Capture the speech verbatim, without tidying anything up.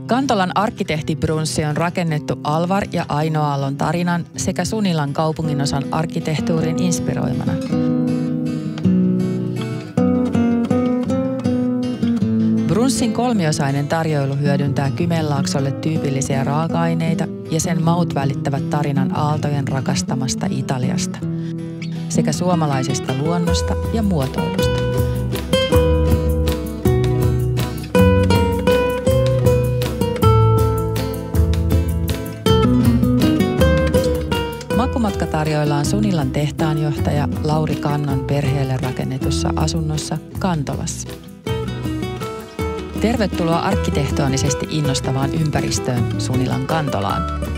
Kantolan arkkitehtibrunssi on rakennettu Alvar ja Aino Aallon tarinan sekä Sunilan kaupunginosan arkkitehtuurin inspiroimana. Brunssin kolmiosainen tarjoilu hyödyntää Kymenlaaksolle tyypillisiä raaka-aineita ja sen maut välittävät tarinan aaltojen rakastamasta Italiasta sekä suomalaisesta luonnosta ja muotoilusta. Makumatka tarjoillaan Sunilan tehtaanjohtaja Lauri Kannon perheelle rakennetussa asunnossa Kantolassa. Tervetuloa arkkitehtonisesti innostavaan ympäristöön Sunilan Kantolaan.